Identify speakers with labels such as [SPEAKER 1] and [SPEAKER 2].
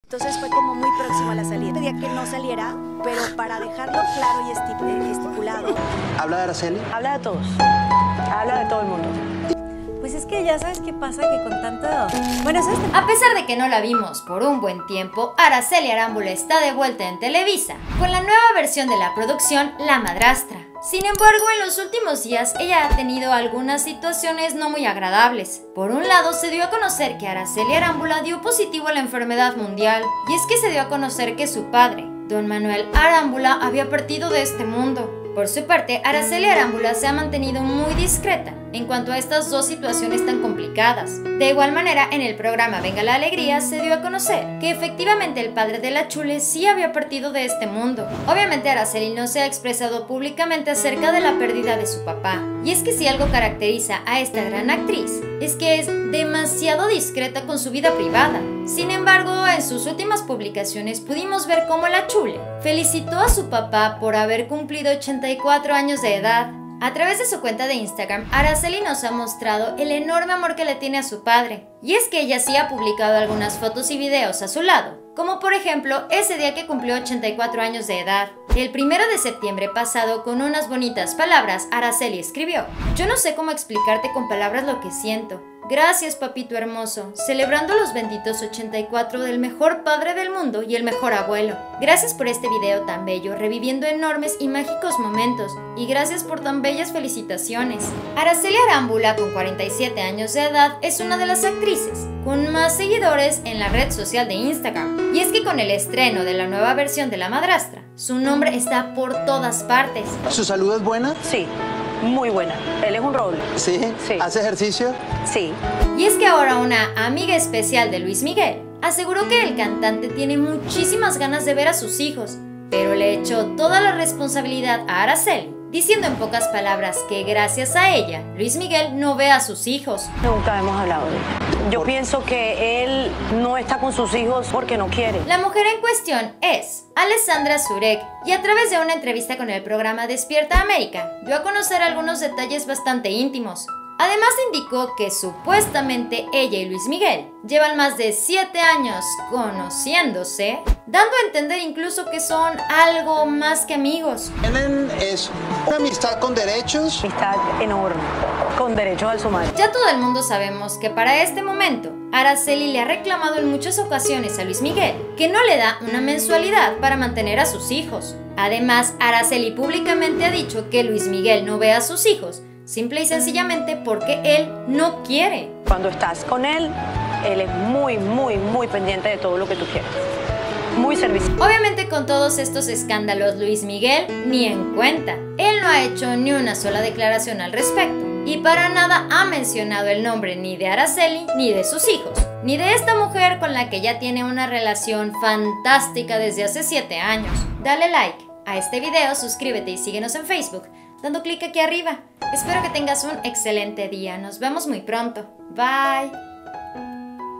[SPEAKER 1] Entonces fue como muy próximo a la salida. Pedía que no saliera, pero para dejarlo claro y estipulado.
[SPEAKER 2] ¿Habla de Araceli?
[SPEAKER 3] Habla de todos. Habla de todo el mundo.
[SPEAKER 1] Pues es que ya sabes qué pasa, que con tanto... Bueno, ¿sabes?
[SPEAKER 4] A pesar de que no la vimos por un buen tiempo, Araceli Arámbula está de vuelta en Televisa, con la nueva versión de la producción La Madrastra. Sin embargo, en los últimos días ella ha tenido algunas situaciones no muy agradables. Por un lado, se dio a conocer que Araceli Arámbula dio positivo a la enfermedad mundial, y es que se dio a conocer que su padre, Don Manuel Arámbula, había partido de este mundo. Por su parte, Araceli Arámbula se ha mantenido muy discreta en cuanto a estas dos situaciones tan complicadas. De igual manera, en el programa Venga la Alegría se dio a conocer que efectivamente el padre de la Chule sí había partido de este mundo. Obviamente Araceli no se ha expresado públicamente acerca de la pérdida de su papá. Y es que si algo caracteriza a esta gran actriz, es que es demasiado discreta con su vida privada. Sin embargo, en sus últimas publicaciones pudimos ver cómo la Chule felicitó a su papá por haber cumplido 84 años de edad. A través de su cuenta de Instagram, Araceli nos ha mostrado el enorme amor que le tiene a su padre. Y es que ella sí ha publicado algunas fotos y videos a su lado, como por ejemplo ese día que cumplió 84 años de edad. El 1 de septiembre pasado, con unas bonitas palabras, Araceli escribió: "Yo no sé cómo explicarte con palabras lo que siento. Gracias, papito hermoso, celebrando los benditos 84 del mejor padre del mundo y el mejor abuelo. Gracias por este video tan bello, reviviendo enormes y mágicos momentos, y gracias por tan bellas felicitaciones". Araceli Arámbula, con 47 años de edad, es una de las actrices con más seguidores en la red social de Instagram. Y es que con el estreno de la nueva versión de La Madrastra, su nombre está por todas partes.
[SPEAKER 2] ¿Su salud es buena?
[SPEAKER 3] Sí, muy buena. Él es un roble.
[SPEAKER 2] ¿Sí?
[SPEAKER 3] Sí.
[SPEAKER 2] ¿Hace ejercicio?
[SPEAKER 3] Sí.
[SPEAKER 4] Y es que ahora una amiga especial de Luis Miguel aseguró que el cantante tiene muchísimas ganas de ver a sus hijos, pero le echó toda la responsabilidad a Araceli, diciendo en pocas palabras que gracias a ella, Luis Miguel no ve a sus hijos.
[SPEAKER 3] Nunca hemos hablado de él. Yo pienso que él no está con sus hijos porque no quiere.
[SPEAKER 4] La mujer en cuestión es Alessandra Zurek, y a través de una entrevista con el programa Despierta América, dio a conocer algunos detalles bastante íntimos. Además indicó que supuestamente ella y Luis Miguel llevan más de 7 años conociéndose, dando a entender incluso que son algo más que amigos.
[SPEAKER 2] ¿Tienen una amistad con derechos?
[SPEAKER 3] Amistad enorme, con derechos al sumario.
[SPEAKER 4] Ya todo el mundo sabemos que para este momento, Araceli le ha reclamado en muchas ocasiones a Luis Miguel que no le da una mensualidad para mantener a sus hijos. Además, Araceli públicamente ha dicho que Luis Miguel no ve a sus hijos simple y sencillamente porque él no quiere.
[SPEAKER 3] Cuando estás con él es muy, muy, muy pendiente de todo lo que tú quieres. Muy servicial.
[SPEAKER 4] Obviamente con todos estos escándalos, Luis Miguel ni en cuenta. Él no ha hecho ni una sola declaración al respecto. Y para nada ha mencionado el nombre ni de Araceli ni de sus hijos, ni de esta mujer con la que ya tiene una relación fantástica desde hace 7 años. Dale like a este video, suscríbete y síguenos en Facebook, dando clic aquí arriba. Espero que tengas un excelente día. Nos vemos muy pronto. Bye.